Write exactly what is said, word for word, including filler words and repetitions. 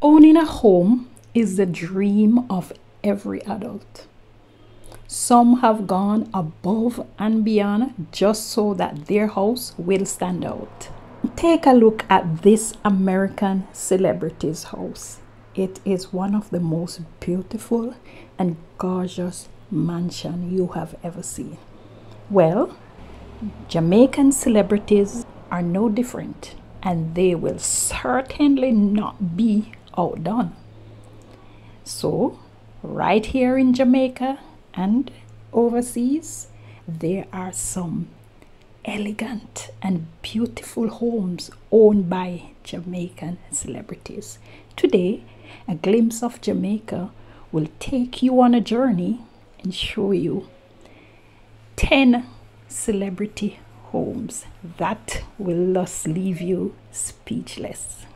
Owning a home is the dream of every adult. Some have gone above and beyond just so that their house will stand out. Take a look at this American celebrity's house. It is one of the most beautiful and gorgeous mansion you have ever seen. Well, Jamaican celebrities are no different, and they will certainly not be outdone. So, right here in Jamaica and overseas, there are some elegant and beautiful homes owned by Jamaican celebrities. Today, A Glimpse of Jamaica will take you on a journey and show you ten celebrity homes that will just leave you speechless.